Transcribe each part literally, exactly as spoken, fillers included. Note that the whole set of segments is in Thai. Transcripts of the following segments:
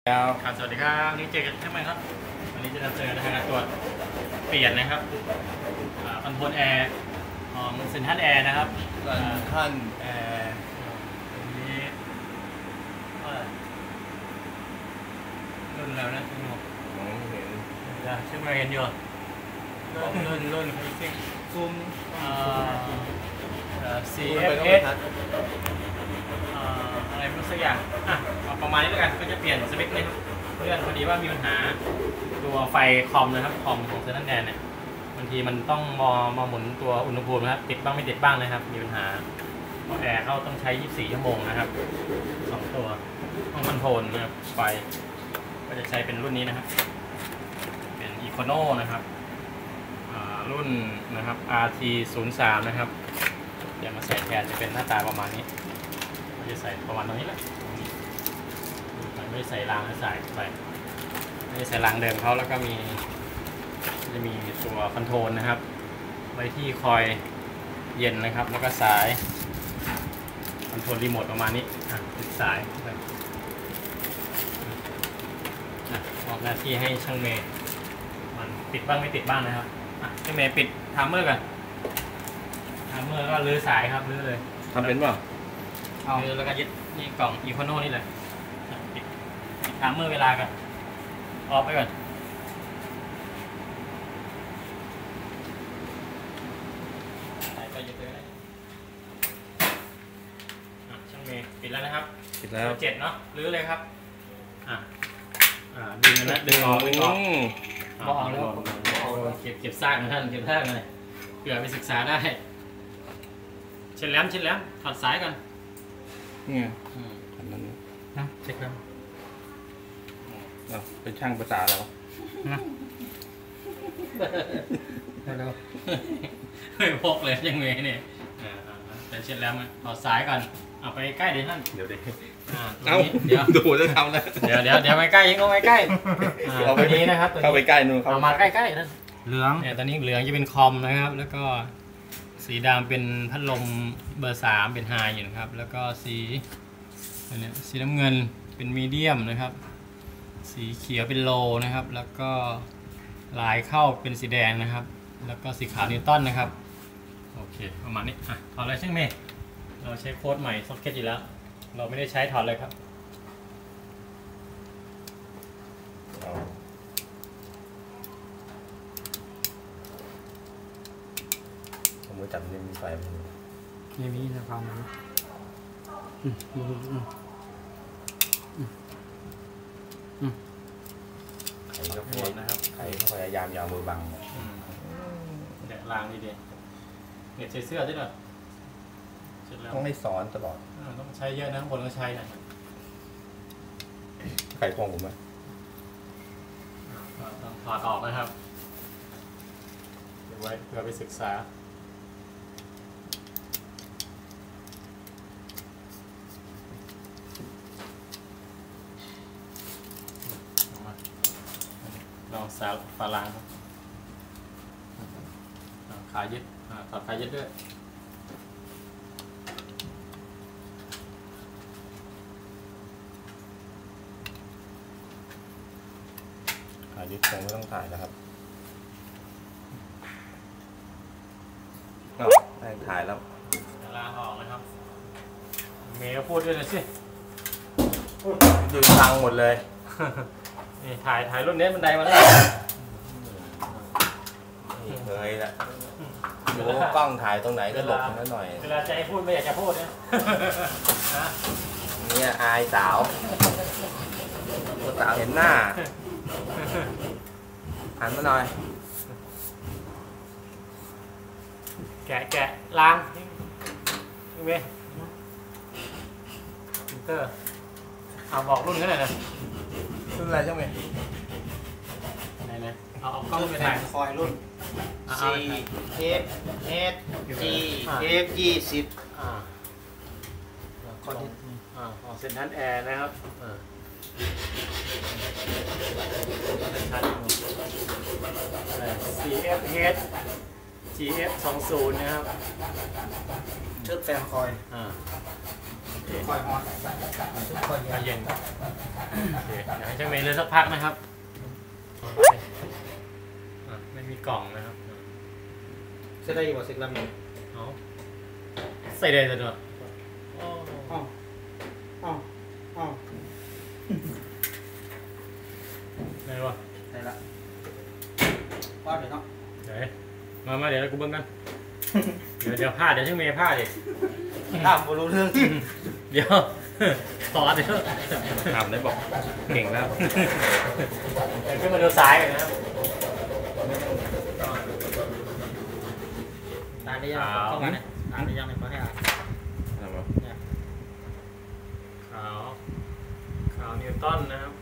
ครับสวัสดีครับนี่เจอกันใช่ไหมครับวันนี้จะนำเสนอทางการตรวจเปลี่ยนนะครับคอนโทรลแอร์ของเซนทันแอร์นะครับเซนทันแอร์ตรงนี้รุ่นแล้วนะคุณหมอมองเห็นจะชื่อมาเห็นอยู่รุ่นรุ่นรุ่นซิ่งซูมซี เอฟ เอส อะไรไม่รู้สักอย่างอ่ะประมาณนี้แล้วกันก็จะเปลี่ยนสวิตช์นี่ครับเพื่อนพอดีว่ามีปัญหาตัวไฟคอมนะครับคอมของเซนทันแดนเนี่ยบางทีมันต้องมอมาหมุนตัวอุณหภูมินะครับติดบ้างไม่ติดบ้างนะครับมีปัญหาเพราะแอร์เขาต้องใช้ยี่สิบสี่ชั่วโมงนะครับสองตัวต้องคอนโทรลนะครับไฟก็จะใช้เป็นรุ่นนี้นะครับเป็นอีโคโนนะครับรุ่นนะครับ อาร์ ที ศูนย์ สาม นะครับเดี๋ยวมาใส่แทนจะเป็นหน้าตาประมาณนี้จะใส่ประมาณตรงนี้แหละไม่ได้ใส่รางใส่ไปไม่ได้ใส่รางเดิมเขาแล้วก็มีจะมีตัวคอนโทรลนะครับไว้ที่คอยเย็นนะครับแล้วก็สายคอนโทรลรีโมทประมาณนี้อ่ะติดสายไปมอบหน้าที่ให้ช่างเมย์มันติดบ้างไม่ติดบ้างนะครับช่างเมย์ปิดไทม์เมอร์ก่อนไทม์เมอร์ก็ลื้อสายครับลื้อเลยทำเป็นเปล่าเอาแล้วก็ยึดนี่กล่องอีโคโนนี่เลยปิดปิดไทม์เมอร์เวลากันออฟไปก่อนใส่ไปยึดเลยช่างเมย์ปิดแล้วนะครับปิดแล้วเจ็ดเนาะลื้อเลยครับอ่าอ่าดึงนะดึงออกดึงออกบอกออกแล้วเก็บเก็บซากนะท่านเก็บซากเลยเผื่อไปศึกษาได้เช็ดแหลมเช็ดแหลมถอดสายกันนี่ไงอันนั้นนะเช็คแล้วเป็นช่างภาษาแล้วนะแล้วไม่พกเลยยังไงเนี่ยแต่เช็ดแล้วมันถอดสายก่อนเอาไปใกล้เดี๋ยวท่านเดี๋ยวเดี๋ยวเอาเดี๋ยวดูจะทำแล้วเดี๋ยวเดี๋ยวเดี๋ยวไปใกล้ยิงลงไปใกล้เอาไปนี้นะครับเข้าไปใกล้นู่นเอามาใกล้ๆนั่นเหลืองเนี่ยตอนนี้เหลืองจะเป็นคอมนะครับแล้วก็สีดำเป็นพัดลมเบอร์สามเป็นไฮอยู่นะครับแล้วก็สีเนี่ยสีน้ำเงินเป็นมีเดียมนะครับสีเขียวเป็นโลนะครับแล้วก็ลายเข้าเป็นสีแดงนะครับแล้วก็สีขาวนิวตันนะครับโอเคประมาณนี้อ่ะถอดเลยช่างเมย์เราใช้โค้ดใหม่ซ็อกเก็ตอยู่แล้วเราไม่ได้ใช้ถอดเลยครับผมมือจับนี่มีไฟมันนี่มีนะความมันไข่ก็พยนะครับไข่ก็พยายามยาวมือบังแดดลางดีเด่นเน็ตใช้เสื้อด้วยเหรอต้องให้สอนตลอดต้องใช้เยอะนะคนก็ใช้นะไข่พองผมไหมต้องถอดออกนะครับเดี๋ยวไว้เพื่อไปศึกษาลองสาวฝาลางครับขายึดถอดขายึดด้วยขายึดคงไม่ต้องถ่ายนะครับได้ถ่ายแล้วลางออกนะครับเมย์ก็พูดด้วยนะสิดูทางหมดเลยนี่ถ่ายถ่ายรุ่นนี้มันไดมาแล้วเคยละดูกล้องถ่ายตรงไหนก็หลบตรงนั้นหน่อยเวลาจะให้พูดไม่อยากจะพูดนะเนี่ยอายสาวสาวเห็นหน้าหันมาหน่อยแกะแกะล้างนี่เว้ยพิมพ์เตอร์เอาบอกรุ่นกันหน่อยนะรุ่นอะไรช่างเมย์ไหนไหนเอาเอากล้องไปถ่ายคอยรุ่น C F H G F ยี่สิบอ่าคนที่อ่าของเซนทันแอร์นะครับอ่าC F H G F สองสิบนะครับชุดแฟนคอยอ่าคอยฮอนคอยใจเย็นเย็นโอเคเดี๋ยวให้ช่างเมย์เลยสักพักนะครับอ่ะไม่มีกล่องนะครับเสร็จได้อยู่บ่เสร็จแล้วมั้ยเอาใส่ได้เลยด้วยอ๋ออ๋ออ๋อได้ปะได้ละพอเลยเนาะเดี๋ยวมามาเดี๋ยวกูเบิ้งกันเดี๋ยวเดี๋ยวพลาดเดี๋ยวช่างเมย์พลาดดิถามบ่รู้เรื่องเดี๋ยวถอดเดี๋ยวทำได้บอกเก่งแล้วเดี๋ยวขึ้นมาดูซ้ายกันนะครับตาได้ยังเข้ามาเนี่ยตาได้ยังเนี่ยมาให้อ่ะขาวขาวนิวตันนะครับ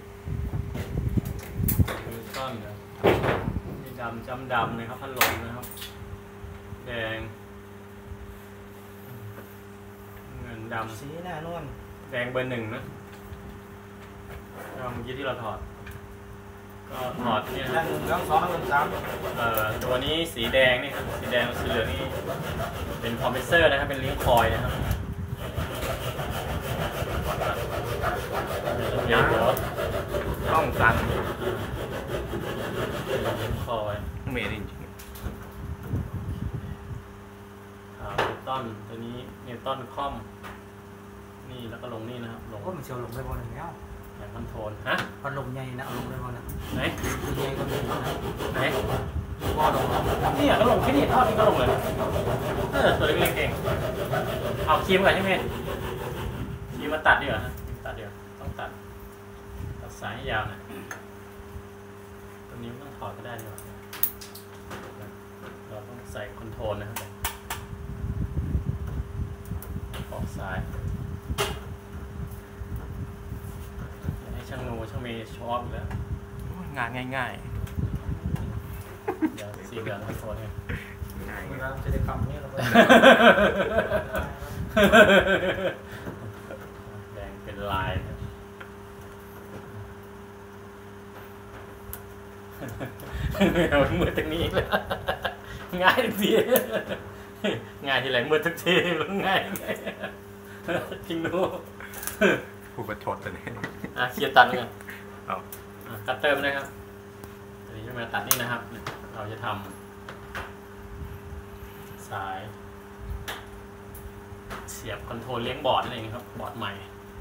นิวตันนะนี่ดำจำดำนะครับพัดลมนะครับแดงเงินดำสีหน้านวลแดงเบอร์หนึ่งนะก็เมื่อกี้ที่เราถอดก็ถอดนี่นะคด้ารันบหนึ่งด้านสองด้านสามเอ่อตัวนี้สีแดงนี่ครับสีแดงสีเหลืองนี่เป็นคอมเพรสเซอร์นะครับเป็นลิงค์คอยล์นะครับเดี๋ยวเดี๋ยวต้องสั่นลิงค์คอยล์เมย์จริงขาวนิวตันตัวนี้นิวตันคอมนี่แล้วก็ลงนี่นะครับลงก็มันเชียวลงได้บอลหนึ่งแล้วแหนคอนโทรลฮะพัดลมใหญ่นะเอาลงได้บอลนะไหนตัวใหญ่ก็มีนะไหนบอลลงนี่อ่ะก็ลงแค่นี้ทอดนี่ก็ลงเลยเออตัวเล็กๆเองเอาครีมก่อนใช่ไหมครีมมาตัดดีกว่าฮะตัดดีกว่าต้องตัดตัดสายให้ยาวหน่อยตัวนี้ไม่ต้องถอดก็ได้ดีกว่าเราต้องใส่คอนโทรลนะครับออกสายให้ช่างโนช่างเมย์ชอบอยู่แล้วๆงานง่ายเดี๋ยวสีเหลืองคอนโทรลเนี่ยๆง่ายเวลาจะได้คำนี้เราก็แดงเป็นลายนะเอามือตรงนี้อีกแล้วง่ายทีง่ายทีไรมือทุกทีมันง่ายจริงดูผู้ประชดเลยอ่ะเคลียร์ตัดเลยเอาอ่ะตัดเติมเลยครับอันนี้จะมาตัดนี่นะครับ เราจะทำสาย เสียบคอนโทรลเลี้ยงบอร์ดอะไรอย่างนี้ครับบอร์ดใหม่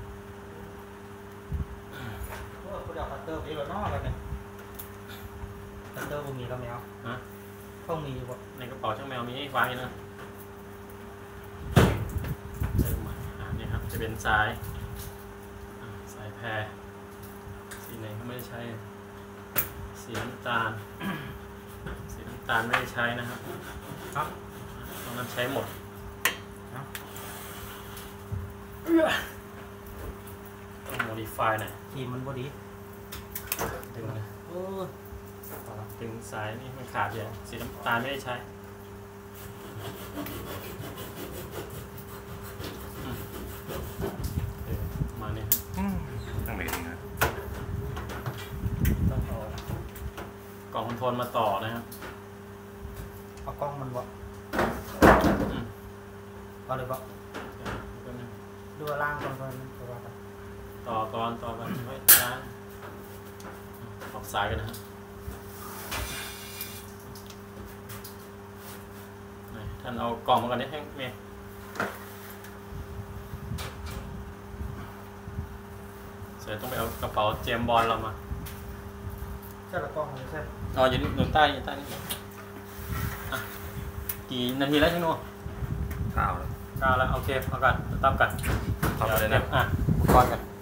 โอ้คุณเอาคัตเตอร์ไปแล้วเนาะอะไรเนี่ยคัตเตอร์พวกนี้แล้วแมวฮะต้องมีอยู่บ่ในกระเป๋าช่างแมวมีวางอยู่นะเติมมาอ่ะนี่ครับจะเป็นสายอ่ะสายแพรสีไหนก็ไม่ได้ใช้สีน้ำตาล สีน้ำตาลไม่ได้ใช้นะครับครับตรงนั้นใช้หมดครับต้อง modify หน่อยทีมมันบอดีดึงนะโอ้ดึงสายนี่มันขาดอยู่สีน้ำตาลไม่ได้ใช้อืมเออมาเนี่ยครับต้องเมย์จริงนะต้องเอากล่องคอนโทรลมาต่อนะครับเอากล้องมันบ่อืมเอาเลยบ่เดี๋ยวแป๊บนึงดูล่างก่อนก่อนตัวว่ากันต่อก่อนต่อก่อนไว้ล้างออกสายกันนะฮะไหนท่านเอากล่องมาก่อนดิให้เมย์เสร็จต้องไปเอากระเป๋าเจมส์บอลเรามาใช่ละกล้องมันใช่อ๋ออยู่นี่อยู่ใต้อยู่ใต้นี่อ่ะกี่นาทีแล้วช่างโน่ข้าวแล้วเก้าแล้วโอเคเอากันตั้มกันเอาไปเลยนะอ่ะอุปกรณ์กัน